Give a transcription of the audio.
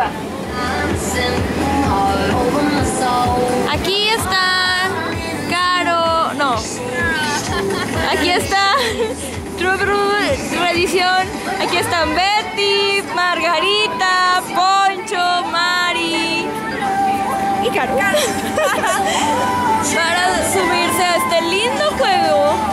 Cora. Aquí está Caro, no. Aquí está Tradición. Aquí están Betty, Margarita, Poncho, Mari y Caro. Para subirse a este lindo juego.